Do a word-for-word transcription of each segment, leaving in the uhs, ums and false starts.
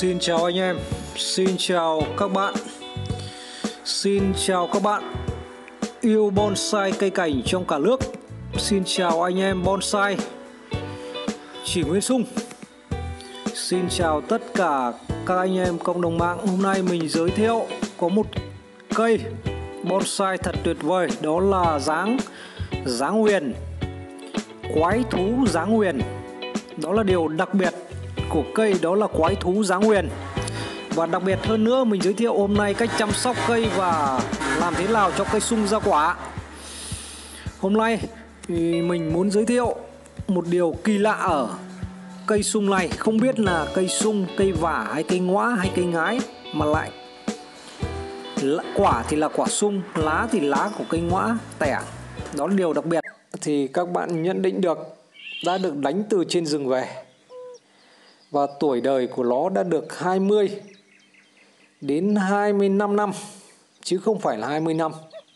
Xin chào anh em, xin chào các bạn, xin chào các bạn yêu bonsai cây cảnh trong cả nước. Xin chào anh em bonsai Chỉ Nguyên Sung. Xin chào tất cả các anh em cộng đồng mạng. Hôm nay mình giới thiệu có một cây bonsai thật tuyệt vời, đó là dáng dáng huyền, quái thú dáng huyền. Đó là điều đặc biệt của cây, đó là quái thú dáng huyền. Và đặc biệt hơn nữa, mình giới thiệu hôm nay cách chăm sóc cây và làm thế nào cho cây sung ra quả. Hôm nay thì mình muốn giới thiệu một điều kỳ lạ ở cây sung này. Không biết là cây sung, cây vả hay cây ngõa hay cây ngái mà lại quả thì là quả sung, lá thì lá của cây ngõa tẻ. Đó là điều đặc biệt. Thì các bạn nhận định được đã được đánh từ trên rừng về, và tuổi đời của nó đã được hai mươi đến hai mươi lăm năm, chứ không phải là hai mươi năm.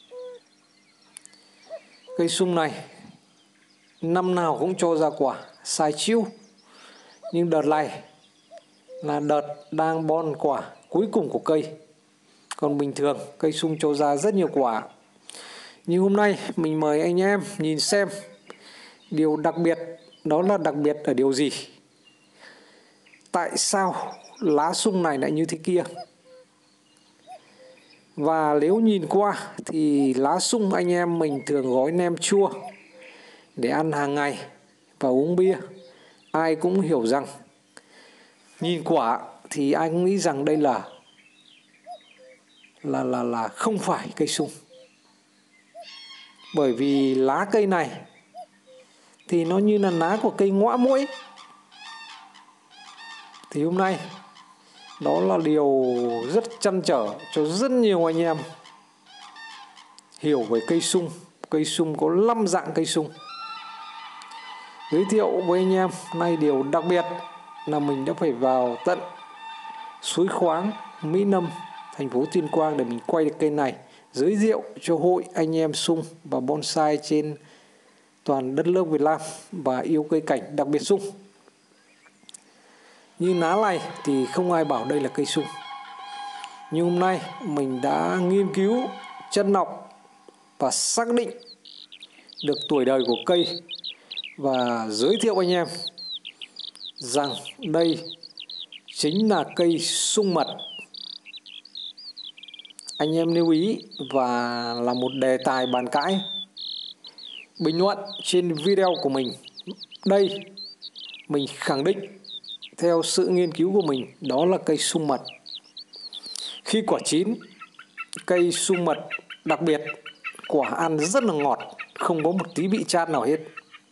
Cây sung này năm nào cũng cho ra quả sai chiêu, nhưng đợt này là đợt đang bon quả cuối cùng của cây. Còn bình thường cây sung cho ra rất nhiều quả. Nhưng hôm nay mình mời anh em nhìn xem điều đặc biệt, đó là đặc biệt ở điều gì? Tại sao lá sung này lại như thế kia? Và nếu nhìn qua thì lá sung anh em mình thường gói nem chua để ăn hàng ngày và uống bia. Ai cũng hiểu rằng, nhìn quả thì ai cũng nghĩ rằng đây là là là là không phải cây sung. Bởi vì lá cây này thì nó như là lá của cây ngõa muỗi. Thì hôm nay đó là điều rất trăn trở cho rất nhiều anh em hiểu về cây sung. Cây sung có năm dạng cây sung. Giới thiệu với anh em nay điều đặc biệt là mình đã phải vào tận Suối Khoáng, Mỹ Lâm, thành phố Tuyên Quang để mình quay được cây này, giới thiệu cho hội anh em sung và bonsai trên toàn đất nước Việt Nam và yêu cây cảnh, đặc biệt sung. Như lá này thì không ai bảo đây là cây sung. Nhưng hôm nay mình đã nghiên cứu, chân lọc và xác định được tuổi đời của cây và giới thiệu anh em rằng đây chính là cây sung mật. Anh em lưu ý và là một đề tài bàn cãi, bình luận trên video của mình. Đây mình khẳng định theo sự nghiên cứu của mình, đó là cây sung mật. Khi quả chín, cây sung mật đặc biệt quả ăn rất là ngọt, không có một tí vị chát nào hết.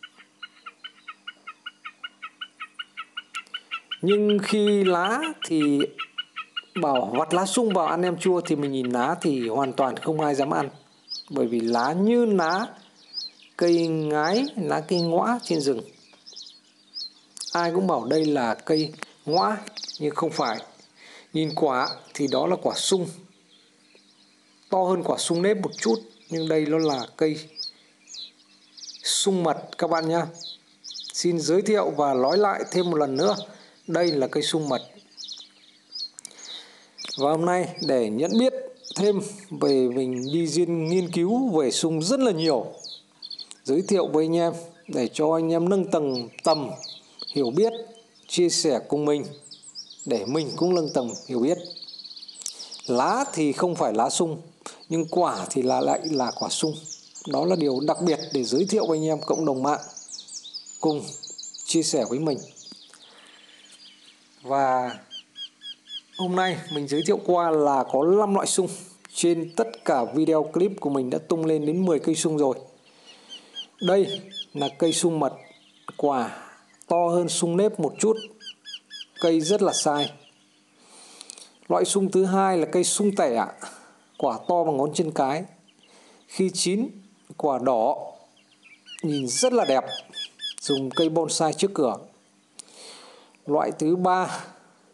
Nhưng khi lá thì bảo vặt lá sung vào ăn nem chua thì mình nhìn lá thì hoàn toàn không ai dám ăn. Bởi vì lá như lá cây ngái, lá cây ngõa trên rừng. Ai cũng bảo đây là cây ngõa, nhưng không phải. Nhìn quả thì đó là quả sung, to hơn quả sung nếp một chút, nhưng đây nó là cây sung mật các bạn nhé. Xin giới thiệu và nói lại thêm một lần nữa, đây là cây sung mật. Và hôm nay để nhận biết thêm về, mình đi riêng nghiên cứu về sung rất là nhiều, giới thiệu với anh em để cho anh em nâng tầng tầm hiểu biết, chia sẻ cùng mình để mình cũng nâng tầm hiểu biết. Lá thì không phải lá sung, nhưng quả thì là lại là quả sung. Đó là điều đặc biệt để giới thiệu với anh em cộng đồng mạng cùng chia sẻ với mình. Và hôm nay mình giới thiệu qua là có năm loại sung. Trên tất cả video clip của mình đã tung lên đến mười cây sung rồi. Đây là cây sung mật, quả to hơn sung nếp một chút, cây rất là sai. Loại sung thứ hai là cây sung tẻ, quả to bằng ngón chân cái. Khi chín, quả đỏ, nhìn rất là đẹp, dùng cây bonsai trước cửa. Loại thứ ba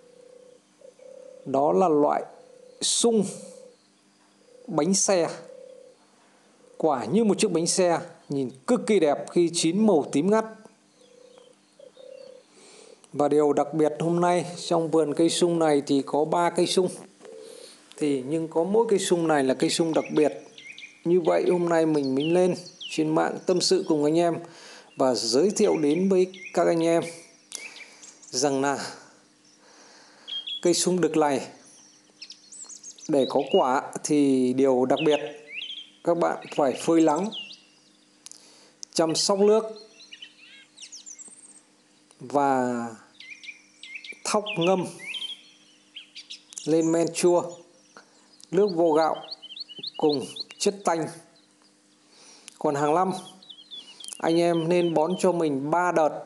đó là loại sung bánh xe, quả như một chiếc bánh xe, nhìn cực kỳ đẹp, khi chín màu tím ngắt. Và điều đặc biệt hôm nay trong vườn cây sung này thì có ba cây sung. Thì nhưng có mỗi cây sung này là cây sung đặc biệt. Như vậy hôm nay mình mới lên trên mạng tâm sự cùng anh em và giới thiệu đến với các anh em rằng là cây sung đực này để có quả thì điều đặc biệt các bạn phải phơi nắng, chăm sóc nước và thóc ngâm lên men chua, nước vo gạo cùng chất tanh. Còn hàng năm anh em nên bón cho mình ba đợt.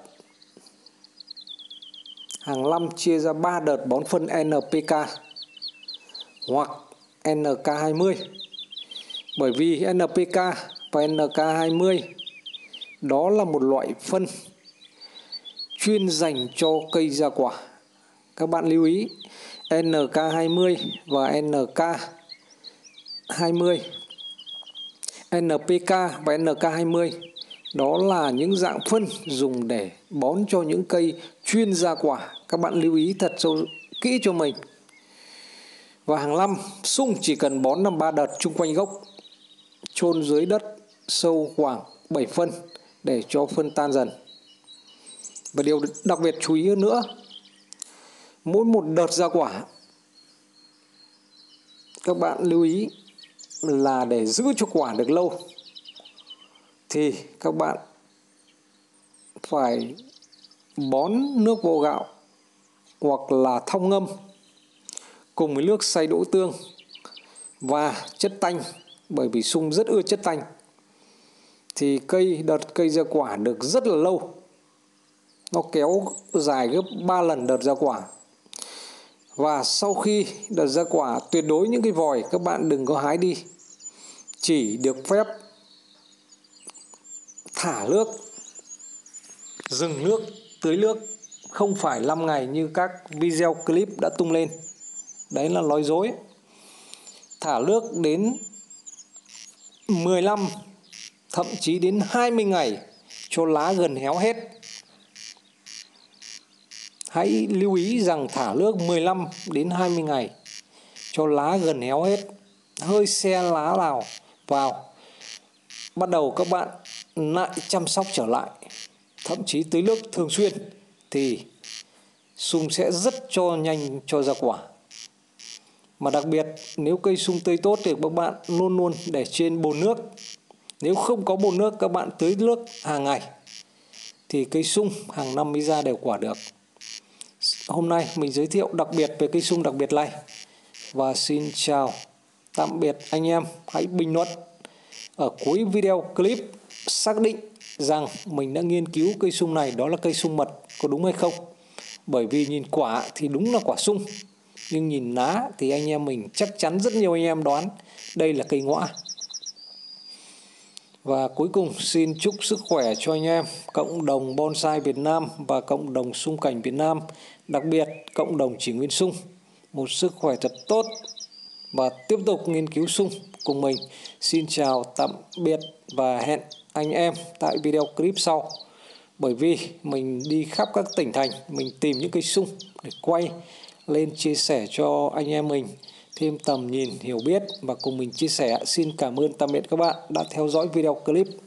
Hàng năm chia ra ba đợt bón phân en pê ca hoặc en ca hai mươi. Bởi vì en pê ca và en ca hai mươi đó là một loại phân chuyên dành cho cây ra quả. Các bạn lưu ý, en ca hai mươi và en ca hai mươi, en pê ca và en ca hai mươi đó là những dạng phân dùng để bón cho những cây chuyên ra quả. Các bạn lưu ý thật sâu kỹ cho mình. Và hàng năm sung chỉ cần bón năm ba đợt chung quanh gốc, chôn dưới đất sâu khoảng bảy phân để cho phân tan dần. Và điều đặc biệt chú ý hơn nữa, mỗi một đợt ra quả các bạn lưu ý là để giữ cho quả được lâu thì các bạn phải bón nước vo gạo hoặc là thóc ngâm cùng với nước xay đỗ tương và chất tanh. Bởi vì sung rất ưa chất tanh thì cây đợt cây ra quả được rất là lâu, nó kéo dài gấp ba lần đợt ra quả. Và sau khi đợt ra quả, tuyệt đối những cái vòi các bạn đừng có hái đi, chỉ được phép thả nước, dừng nước, tưới nước, không phải năm ngày như các video clip đã tung lên. Đấy là nói dối. Thả nước đến mười lăm, thậm chí đến hai mươi ngày cho lá gần héo hết. Hãy lưu ý rằng thả nước mười lăm đến hai mươi ngày cho lá gần héo hết. Hơi se lá nào vào, bắt đầu các bạn lại chăm sóc trở lại, thậm chí tưới nước thường xuyên thì sung sẽ rất cho nhanh cho ra quả. Mà đặc biệt nếu cây sung tươi tốt thì các bạn luôn luôn để trên bồn nước. Nếu không có bồn nước các bạn tưới nước hàng ngày thì cây sung hàng năm mới ra đều quả được. Hôm nay mình giới thiệu đặc biệt về cây sung đặc biệt này. Và xin chào tạm biệt anh em. Hãy bình luận ở cuối video clip xác định rằng mình đã nghiên cứu cây sung này đó là cây sung mật, có đúng hay không. Bởi vì nhìn quả thì đúng là quả sung, nhưng nhìn lá thì anh em mình chắc chắn rất nhiều anh em đoán đây là cây ngõa. Và cuối cùng xin chúc sức khỏe cho anh em cộng đồng bonsai Việt Nam và cộng đồng sung cảnh Việt Nam, đặc biệt cộng đồng Chỉ Nguyên Sung, một sức khỏe thật tốt và tiếp tục nghiên cứu sung cùng mình. Xin chào tạm biệt và hẹn anh em tại video clip sau. Bởi vì mình đi khắp các tỉnh thành, mình tìm những cây sung để quay lên chia sẻ cho anh em mình thêm tầm nhìn hiểu biết và cùng mình chia sẻ. Xin cảm ơn tạm biệt các bạn đã theo dõi video clip.